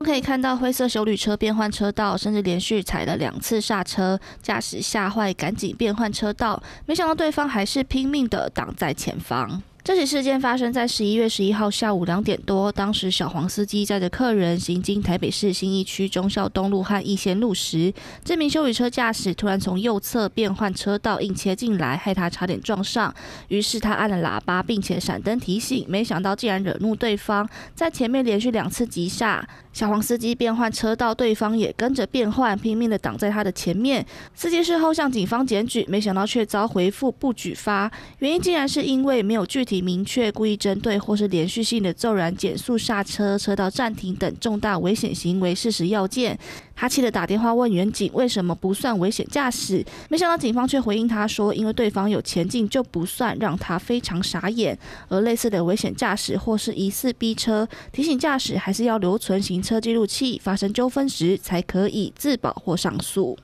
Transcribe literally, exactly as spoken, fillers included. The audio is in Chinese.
可以看到灰色休旅车变换车道，甚至连续踩了两次刹车，驾驶吓坏，赶紧变换车道，没想到对方还是拼命的挡在前方。这起事件发生在十一月十一号下午两点多，当时小黄司机载着客人行经台北市信义区忠孝东路和逸仙路时，这名休旅车驾驶突然从右侧变换车道硬切进来，害他差点撞上。于是他按了喇叭，并且闪灯提醒，没想到竟然惹怒对方，在前面连续两次急刹。小黄司机变换车道，对方也跟着变换，拼命的挡在他的前面。司机事后向警方检举，没想到却遭回复不举发，原因竟然是因为没有具体明确故意针对或是连续性的骤然减速刹车、车道暂停等重大危险行为事实要件。他气得打电话问员警为什么不算危险驾驶，没想到警方却回应他说，因为对方有前进就不算，让他非常傻眼。而类似的危险驾驶或是疑似逼车，提醒驾驶还是要留存行车记录器，发生纠纷时才可以自保或上诉。